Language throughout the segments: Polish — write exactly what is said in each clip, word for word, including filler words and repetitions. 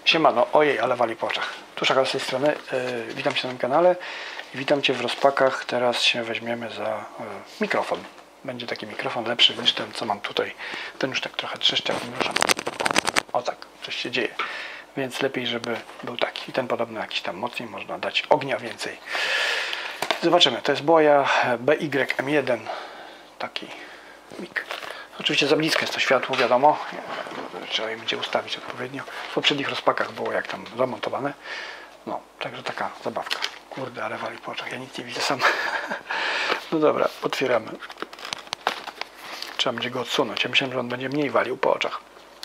Siemano, ojej, ale wali po oczach. Tu Szakal z tej strony, yy, witam Cię na tym kanale i witam Cię w rozpakach. Teraz się weźmiemy za yy, mikrofon. Będzie taki mikrofon lepszy niż ten, co mam tutaj. Ten już tak trochę trzeszczy, jak ruszam. O tak, coś się dzieje. Więc lepiej, żeby był taki. I ten podobny jakiś tam mocniej, można dać ognia więcej. Zobaczymy, to jest Boya B Y M jeden. Taki mik. Oczywiście za blisko jest to światło, wiadomo. Trzeba je będzie ustawić odpowiednio. W poprzednich rozpakach było jak tam zamontowane. No, także taka zabawka. Kurde, ale wali po oczach. Ja nic nie widzę sam. No dobra, otwieramy. Trzeba będzie go odsunąć. Ja myślałem, że on będzie mniej walił po oczach.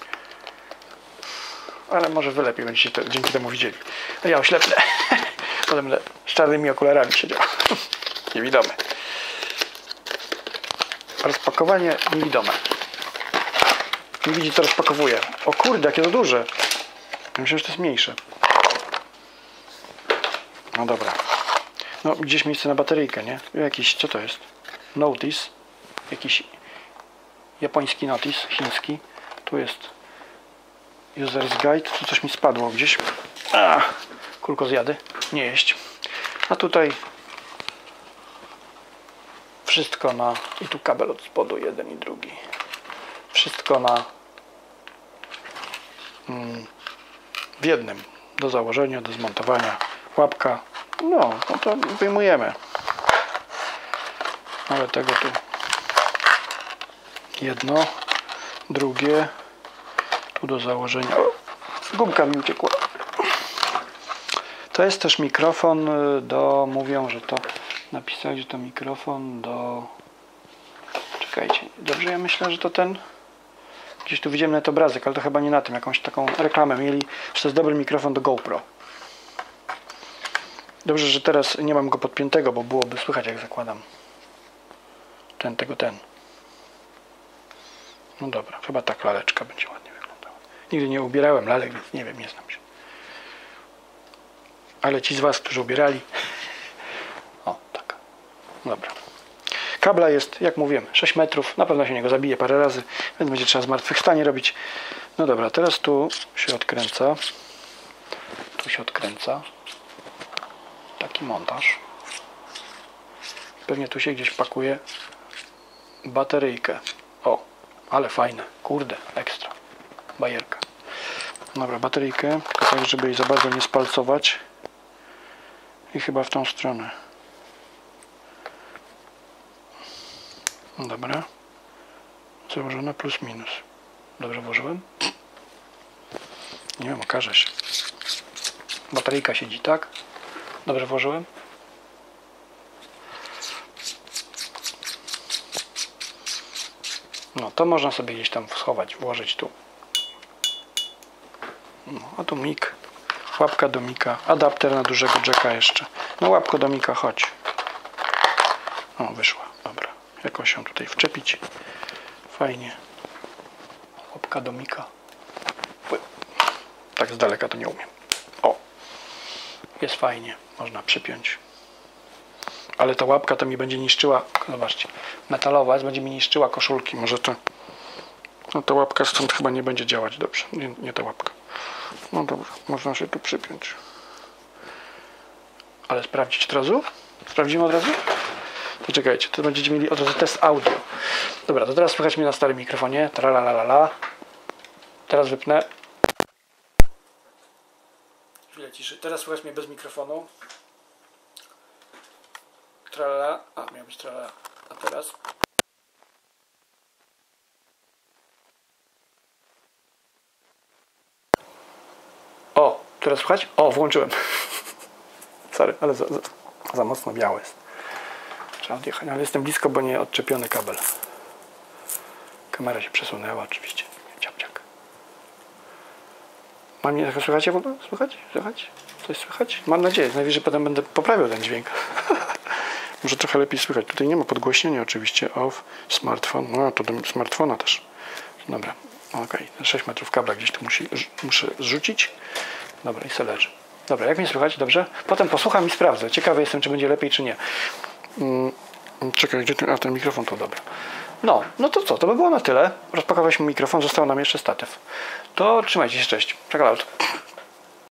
Ale może wy lepiej będziecie to, dzięki temu widzieli. No ja ośleplę. Potem będę z czarnymi okularami siedział. Niewidomy. Rozpakowanie niewidome. Nie widzi, co rozpakowuje. O kurde, jakie to duże. Myślę, że to jest mniejsze. No dobra. No gdzieś miejsce na bateryjkę, nie? Jakiś, co to jest? Notice. Jakiś japoński notice, chiński. Tu jest User's Guide. Tu coś mi spadło gdzieś. A, kulko zjady. Nie jeść. A tutaj wszystko na... I tu kabel od spodu, jeden i drugi. Wszystko na... Mm, w jednym. Do założenia, do zmontowania. Łapka. No, no to wyjmujemy. Ale tego tu jedno, drugie. Tu do założenia. O, gumka mi uciekła. To jest też mikrofon do... Mówią, że to... Napisali, że to mikrofon do... Czekajcie, dobrze, ja myślę, że to ten... Gdzieś tu widziałem nawet obrazek, ale to chyba nie na tym. Jakąś taką reklamę mieli, że to jest dobry mikrofon do GoPro. Dobrze, że teraz nie mam go podpiętego, bo byłoby słychać, jak zakładam. Ten, tego, ten. No dobra, chyba tak laleczka będzie ładnie wyglądała. Nigdy nie ubierałem lalek, więc nie wiem, nie znam się. Ale ci z Was, którzy ubierali... O, tak. Dobra. Kabla jest, jak mówiłem, sześć metrów. Na pewno się niego zabije parę razy, więc będzie trzeba zmartwychwstanie robić. No dobra, teraz tu się odkręca. Tu się odkręca. Taki montaż. Pewnie tu się gdzieś pakuje bateryjkę. O, ale fajne. Kurde, ekstra. Bajerka. Dobra, bateryjkę. Tylko tak, żeby jej za bardzo nie spalcować. I chyba w tą stronę. Dobra. Założone plus minus. Dobrze włożyłem? Nie wiem, okaże się. Bateryjka siedzi tak. Dobrze włożyłem? No, to można sobie gdzieś tam schować, włożyć tu. No, a tu mik. Łapka do mika. Adapter na dużego jacka jeszcze. No, łapko do mika, chodź. O, wyszła. Dobra. Jakoś ją tutaj wczepić. Fajnie. Łapka do mika. Tak z daleka to nie umiem. O. Jest fajnie. Można przypiąć. Ale ta łapka to mi będzie niszczyła. Zobaczcie. Metalowa jest, będzie mi niszczyła koszulki. Może to... No ta łapka stąd chyba nie będzie działać dobrze. Nie, nie ta łapka. No dobrze. Można się tu przypiąć. Ale sprawdzić od razu? Sprawdzimy od razu? To czekajcie, to będziecie mieli od razu test audio. Dobra, to teraz słychać mnie na starym mikrofonie. Tralalala. Teraz wypnę. Chwilę ciszy. Teraz słychać mnie bez mikrofonu. Tralala. A, miał być tralala. A teraz? O, teraz słychać? O, włączyłem. Sorry, ale za, za, za mocno białe jest. Trzeba odjechać, ale jestem blisko, bo nie odczepiony kabel. Kamera się przesunęła oczywiście. Ciap, ciap. Mam mnie słychać w ogóle? Słychać? Słychać? Coś słychać? Mam nadzieję. Najwyżej potem będę poprawiał ten dźwięk. Może trochę lepiej słychać. Tutaj nie ma podgłośnienia oczywiście. Off, smartfon. No to do smartfona też. Dobra. Ok. sześć metrów kabla gdzieś tu musi, muszę zrzucić. Dobra, i se leży. Dobra, jak mnie słychać? Dobrze? Potem posłucham i sprawdzę. Ciekawy jestem, czy będzie lepiej, czy nie. Hmm, czekaj, gdzie ten, a ten mikrofon to dobra. No, no to co? To by było na tyle. Rozpakowaliśmy mikrofon, został nam jeszcze statyw. To trzymajcie się, cześć. Czekaj.